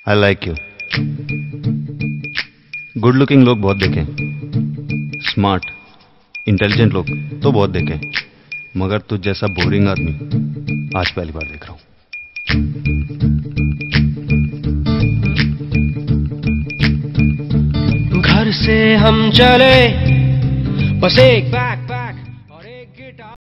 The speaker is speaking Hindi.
I like you. Good looking लोग बहुत देखे, स्मार्ट इंटेलिजेंट लोग तो बहुत देखे, मगर तुझ जैसा बोरिंग आदमी आज पहली बार देख रहा हूं। घर से हम चले बस एक बार